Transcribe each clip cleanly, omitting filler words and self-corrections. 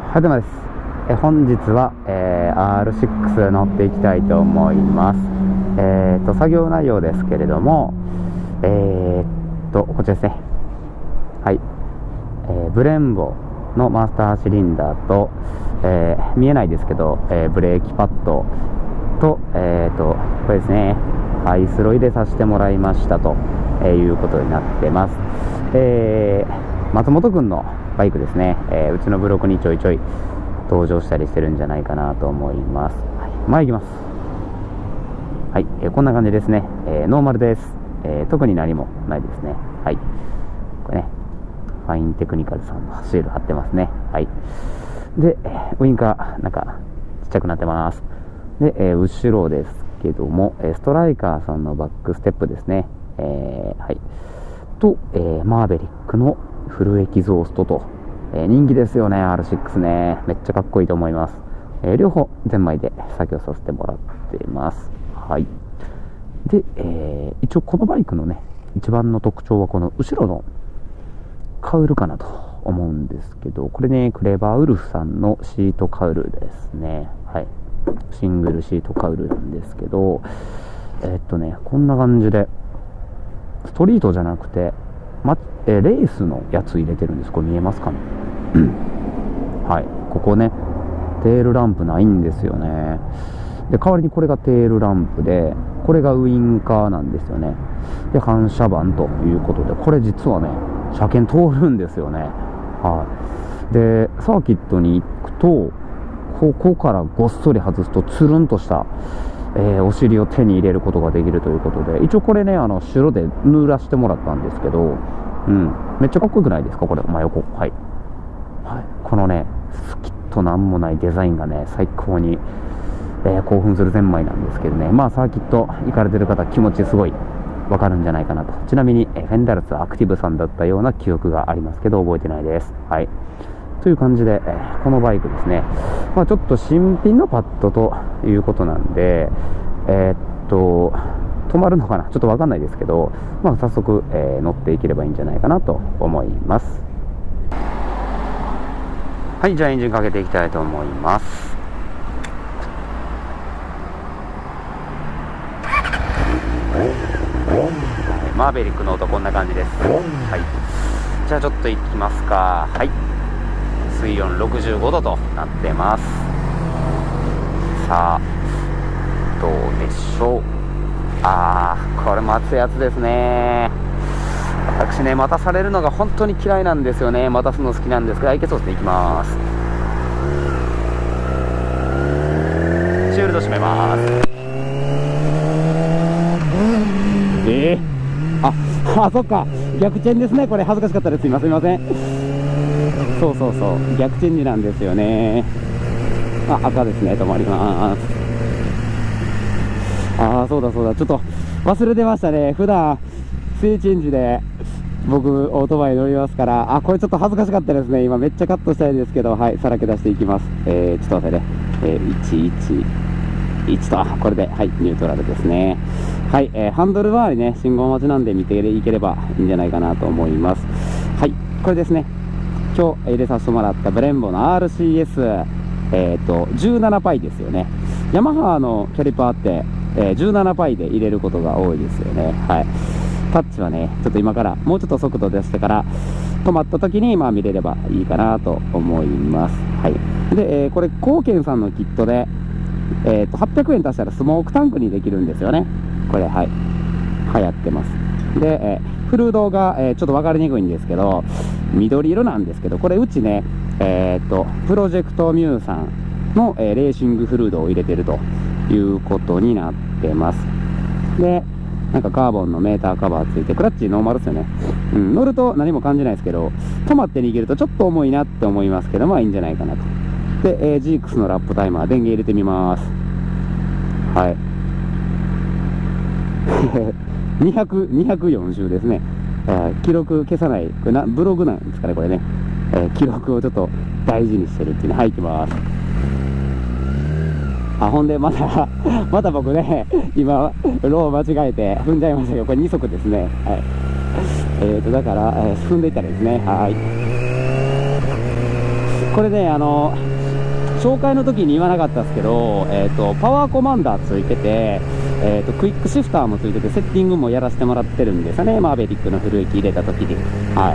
はじめです。本日は、R6 乗っていきたいと思います。作業内容ですけれども、こちらですね。はい。ブレンボのマスターシリンダーと、見えないですけど、ブレーキパッドと、これですね。アイスロ入れさせてもらいましたと、いうことになってます。松本くんのバイクですね、うちのブログにちょいちょい登場したりしてるんじゃないかなと思います。はい、前行きます。はい、こんな感じですね。ノーマルです。特に何もないですね。はい。これね、ファインテクニカルさんのシール貼ってますね。はい。で、ウインカー、なんか、ちっちゃくなってます。で、後ろですけども、ストライカーさんのバックステップですね。はい。と、マーベリックのフルエキゾーストと、人気ですよね、R6 ね。めっちゃかっこいいと思います。両方、ゼンマイで作業させてもらっています。はい。で、一応このバイクのね、一番の特徴はこの後ろのカウルかなと思うんですけど、これね、クレバーウルフさんのシートカウルですね。はい。シングルシートカウルなんですけど、こんな感じで、ストリートじゃなくて、レースのやつ入れてるんです。これ見えますかねはい。ここね、テールランプないんですよね。で、代わりにこれがテールランプで、これがウインカーなんですよね。で、反射板ということで、これ実はね、車検通るんですよね。はい。で、サーキットに行くと、ここからごっそり外すと、つるんとした、お尻を手に入れることができるということで、一応これね、白で塗らしてもらったんですけど、うん、めっちゃかっこよくないですかこれ、真横。はい。はい。このね、スキッとなんもないデザインがね、最高に、興奮するゼンマイなんですけどね、まあサーキット行かれてる方、気持ちすごいわかるんじゃないかなと。ちなみに、フェンダルスアクティブさんだったような記憶がありますけど、覚えてないです。はい。という感じで、このバイクですね、まあちょっと新品のパッドということなんで、止まるのかなちょっとわかんないですけど、まあ早速、乗っていければいいんじゃないかなと思います。はい、じゃあエンジンかけていきたいと思います。マーベリックの音こんな感じです。はい。じゃあちょっと行きますか。はい。水温65度となってます。さあ、どうでしょう。これも熱いやつですね。私ね、待たされるのが本当に嫌いなんですよね。待たすの好きなんですが、いけそうですね。いきます。シールド閉めます。そっか。逆チェンですね。これ恥ずかしかったです。すいません。そう。逆チェンジなんですよね。赤ですね。止まります。そうだ。ちょっと忘れてましたね。普段、正チェンジで僕、オートバイ乗りますから、これちょっと恥ずかしかったですね。今めっちゃカットしたいんですけど、はい、さらけ出していきます。ちょっと待ってね。1と、これで、はい、ニュートラルですね。はい、ハンドル周りね、信号待ちなんで見ていければいいんじゃないかなと思います。はい、これですね。今日入れさせてもらったブレンボの RCS、17パイですよね。ヤマハのキャリパーって、17パイで入れることが多いですよね。はい。タッチはね、ちょっと今からもうちょっと速度出してから止まった時に見れればいいかなと思います。はい。で、これ、コーケンさんのキットで、800円足したらスモークタンクにできるんですよね。これ、はい。流行ってます。で、フルードが、ちょっと分かりにくいんですけど、緑色なんですけど、これうちね、プロジェクトミューさんの、レーシングフルードを入れてるということになってます。で、なんかカーボンのメーターカバーついて、クラッチノーマルですよね。乗ると何も感じないですけど、止まって逃げるとちょっと重いなって思いますけど、まあいいんじゃないかなと。で、ジークスのラップタイマー、電源入れてみます。はい。204周ですね。記録消さない、これブログなんですかね、これね。記録をちょっと大事にしてるっていうね。はい、行きます。ほんで、また僕ね、今、ロー間違えて踏んじゃいましたけど、これ2速ですね。はい。だから、踏んでいったらですね。はい。 これね、紹介の時に言わなかったですけど、パワーコマンダーついてて、クイックシフターもついてて、セッティングもやらせてもらってるんですよね、マーベリックのフル駅入れた時に。はい。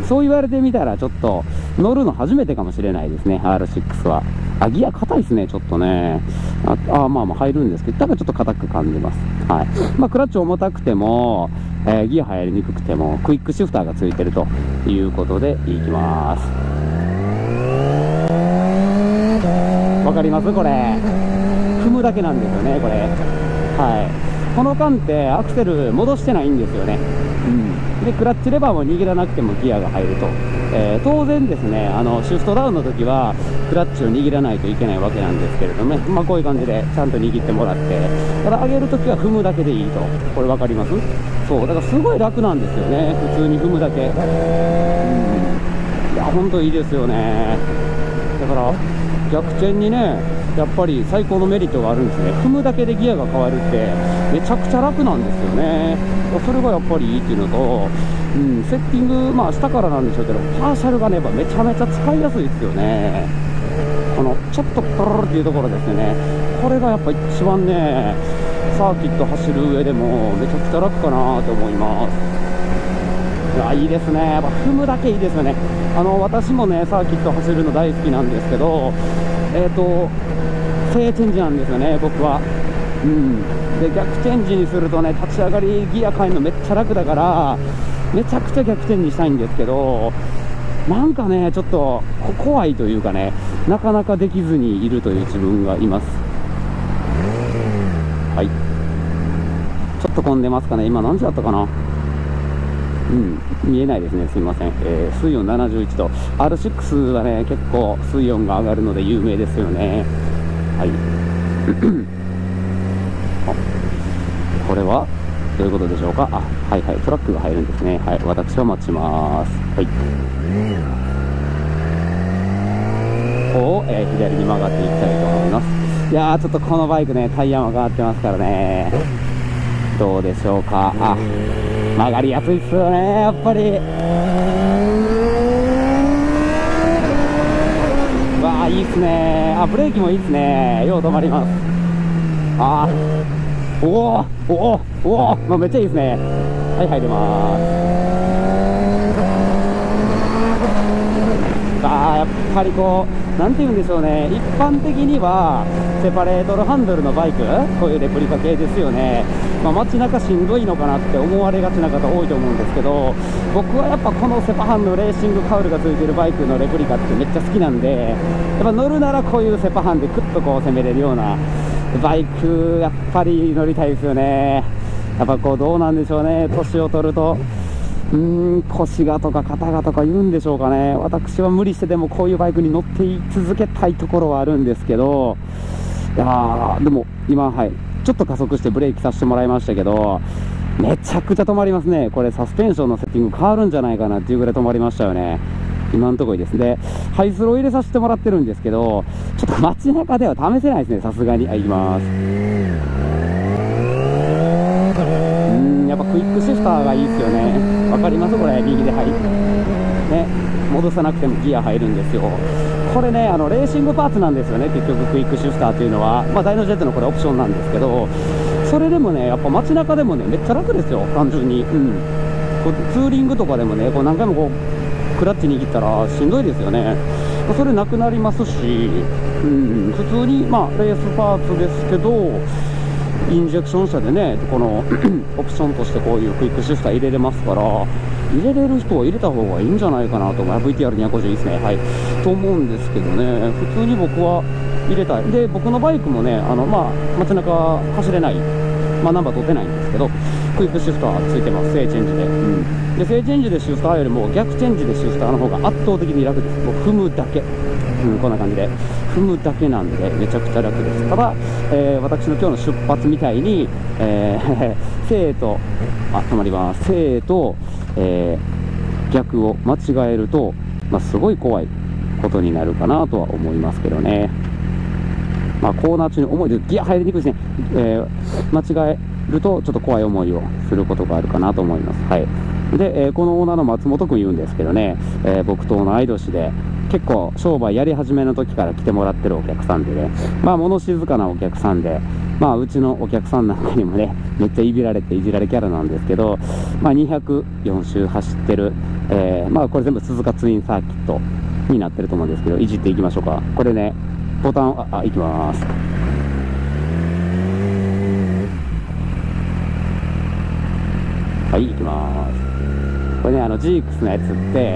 そう言われてみたら、ちょっと乗るの初めてかもしれないですね、R6 は。ギア硬いですね、ちょっとね。まあ入るんですけど、ただちょっと硬く感じます。はい。クラッチ重たくても、ギア入りにくくても、クイックシフターがついてるということで、いきます。わかりますこれ。踏むだけなんですよね、これ。はい。この間ってアクセル戻してないんですよね。で、クラッチレバーも握らなくてもギアが入ると。当然ですね、シフトダウンの時は、クラッチを握らないといけないわけなんですけれどもね、こういう感じでちゃんと握ってもらって、ただ上げるときは踏むだけでいいと。これ分かります？そう、だからすごい楽なんですよね、普通に踏むだけ。いや、ほんといいですよね。だから、逆転にね、やっぱり最高のメリットがあるんですね。踏むだけでギアが変わるって、めちゃくちゃ楽なんですよね。それがやっぱりいいっていうのと、セッティング、下からなんでしょうけど、パーシャルがね、めちゃめちゃ使いやすいですよね。ちょっとプルルっていうところですね。これがやっぱ一番ね、サーキット走る上でもめちゃくちゃ楽かなと思います。いや、いいですね。やっぱ踏むだけいいですよね。私もね、サーキット走るの大好きなんですけど、正チェンジなんですよね、僕は。で、逆チェンジにするとね、立ち上がりギア変えるのめっちゃ楽だから、めちゃくちゃ逆転にしたいんですけど、なんかね、ちょっと怖いというかね、なかなかできずにいるという自分がいます。はい。ちょっと混んでますかね。今何時だったかな。見えないですね。すいません。水温71度。R6 はね、結構水温が上がるので有名ですよね。はい。これはどういうことでしょうか。はいはい。トラックが入るんですね。はい。私は待ちます。はい。左に曲がっていきたいと思います。いやー、ちょっとこのバイクね、タイヤも変わってますからね。どうでしょうか。曲がりやすいっすよね、やっぱり。わあ、いいっすね。ブレーキもいいっすね。よう止まります。おお、めっちゃいいっすね。はい、入ります。やっぱりなんて言うんでしょうね、一般的にはセパレートルハンドルのバイク、こういうレプリカ系ですよね。街中しんどいのかなって思われがちな方多いと思うんですけど、僕はやっぱこのセパハンのレーシングカウルがついてるバイクのレプリカってめっちゃ好きなんで、やっぱ乗るならこういうセパハンでクッと攻めれるようなバイク、やっぱり乗りたいですよね。やっぱどうなんでしょうね、年を取ると。腰がとか肩がとか言うんでしょうかね。私は無理してでもこういうバイクに乗ってい続けたいところはあるんですけど、いやー、でも今、ちょっと加速してブレーキさせてもらいましたけど、めちゃくちゃ止まりますね。これサスペンションのセッティング変わるんじゃないかなっていうぐらい止まりましたよね。今のところですね。ハイスロー入れさせてもらってるんですけど、ちょっと街中では試せないですね、さすがに。行きます。やっぱクイックシフターがいいですよね。わかりますこれ、右でね、戻さなくてもギア入るんですよ。これね、レーシングパーツなんですよね、結局クイックシフターというのは。ダイノジェットのこれオプションなんですけど、それでもね、やっぱ街中でもね、めっちゃ楽ですよ、単純に。ツーリングとかでもね、何回もクラッチ握ったらしんどいですよね。それなくなりますし、普通に、レースパーツですけど、インジェクション車でね、このオプションとしてこういうクイックシフター入れれますから、入れれる人は入れた方がいいんじゃないかなと思う。VTR250 いいですね。はい。と思うんですけどね、普通に僕は入れたい。で、僕のバイクもね、街中走れない、ナンバー取ってないんですけど、クイックシフターついてます、正チェンジで。で、正チェンジでシフターよりも逆チェンジでシフターの方が圧倒的に楽です。もう踏むだけ。こんな感じで。踏むだけなんで、めちゃくちゃ楽です。ただ、私の今日の出発みたいに、正と、止まります。正と、逆を間違えると、すごい怖いことになるかなとは思いますけどね。コーナー中に重いでギア入りにくいですね。間違えるとちょっと怖い思いをすることがあるかなと思います。はい。で、このオーナーの松本君言うんですけどね、僕と同い年で、 結構商売やり始めの時から来てもらってるお客さんでね、まあ物静かなお客さんで、まあうちのお客さんなんかにもね、めっちゃいじられていじられキャラなんですけど、まあ204周走ってる、まあこれ全部鈴鹿ツインサーキットになってると思うんですけど、いじっていきましょうか。これね、ボタン、いきます。はい、いきます。これね、ジークスのやつって、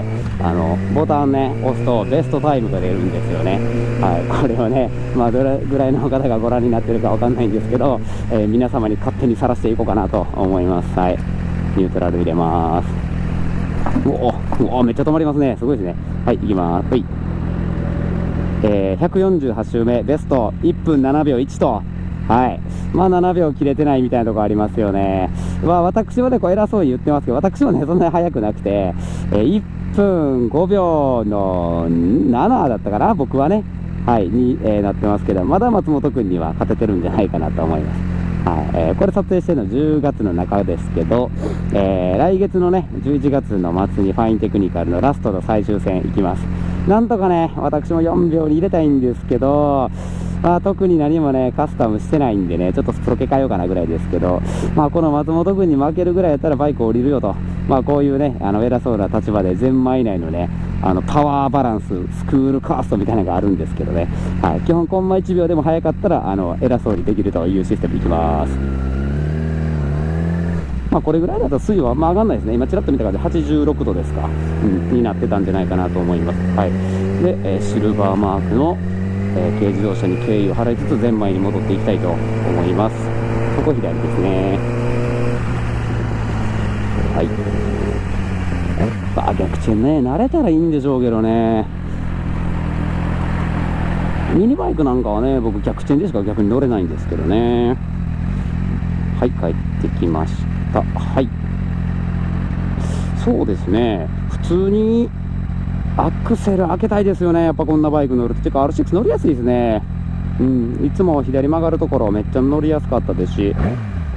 ボタンね、押すとベストタイムが出るんですよね。はい、これをね、まあ、どれぐらいの方がご覧になってるかわかんないんですけど、皆様に勝手にさらしていこうかなと思います。はい、ニュートラル入れます。おお、めっちゃ止まりますね。すごいですね。はい、いきます。はい。148周目、ベスト1分7秒1と、はい。まあ7秒切れてないみたいなとこありますよね。まあ私はね、こう偉そうに言ってますけど、私もね、そんなに速くなくて、1分5秒の7だったかな、僕はね。はい、に、なってますけど、まだ松本くんには勝ててるんじゃないかなと思います。はい。これ撮影してるの10月の中ですけど、来月のね、11月の末にファインテクニカルのラストの最終戦行きます。なんとかね、私も4秒に入れたいんですけど、まあ、特に何もね、カスタムしてないんでね、ちょっとスロケ変えようかなぐらいですけど、まあ、この松本君に負けるぐらいやったらバイク降りるよと、まあ、こういうね、偉そうな立場で、ゼンマ以内のね、パワーバランス、スクールカーストみたいなのがあるんですけどね、はい、基本コンマ1秒でも早かったら、偉そうにできるというシステムいきます。まあ、これぐらいだと水温はまあ上がんないですね。今ちらっと見た感じ86度ですか、になってたんじゃないかなと思います。はい。で、シルバーマークの軽自動車に敬意を払いつつゼンマイに戻っていきたいと思います。ここ左ですね。はい。逆チェンね、慣れたらいいんでしょうけどね。ミニバイクなんかはね、僕逆チェンでしか逆に乗れないんですけどね。はい、帰ってきました。はい。そうですね。普通にアクセル開けたいですよね。やっぱこんなバイク乗ると。てか R6 乗りやすいですね。いつも左曲がるところめっちゃ乗りやすかったですし。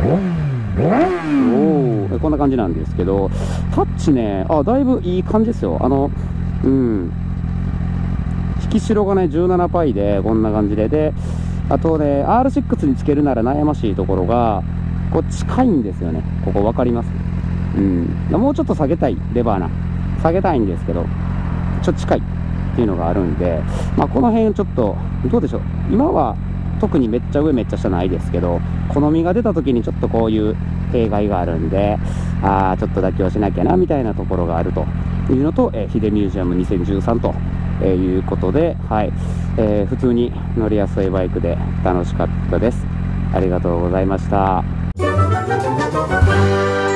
こんな感じなんですけど、タッチね、だいぶいい感じですよ。引き代がね、17パイで、こんな感じで。で、あとね、R6 につけるなら悩ましいところが、こう近いんですよね。ここ分かります？もうちょっと下げたい、レバーな。下げたいんですけど、ちょっと近いっていうのがあるんで、まあ、この辺ちょっと、どうでしょう。今は特にめっちゃ上めっちゃ下ないですけど、好みが出た時にちょっとこういう弊害があるんで、ちょっと妥協しなきゃなみたいなところがあるというのと、ヒデミュージアム2013ということで、はい、普通に乗りやすいバイクで楽しかったです。ありがとうございました。